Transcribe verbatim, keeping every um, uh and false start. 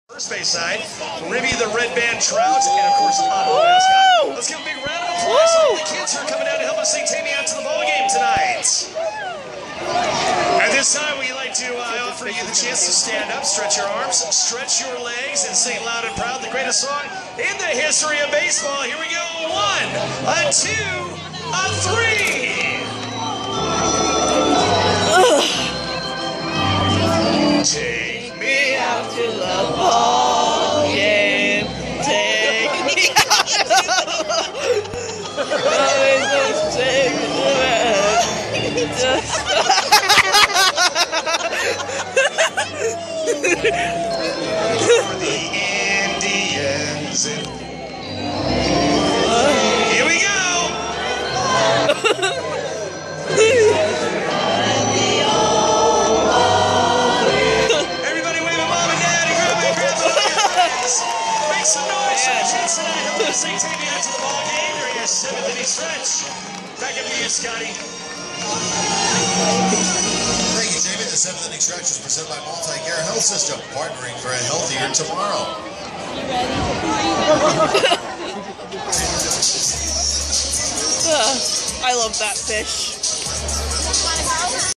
First base side, Ribby the Red Band Trout, and of course Otto mascot. Let's give a big round of applause to all the kids who are coming down to help us sing Take Me Out to the Ball Game tonight. At this time, we'd like to uh, offer you the chance to stand up, stretch your arms, stretch your legs, and sing loud and proud the greatest song in the history of baseball. Here we go. One, a two, a three. Take me out to the ball game. Take me out to the For the Indians. Here we go. Everybody wave at mom and dad and grandma and grandpa. Make some noise for the kids tonight. Help us sing Take Me Out to the Ball Game during your seventh inning stretch. Back up to you, Scotty. Thank you, Jamie. The seventh inning stretch is presented by Multi-Care Health System, partnering for a healthier tomorrow. uh, I love that fish.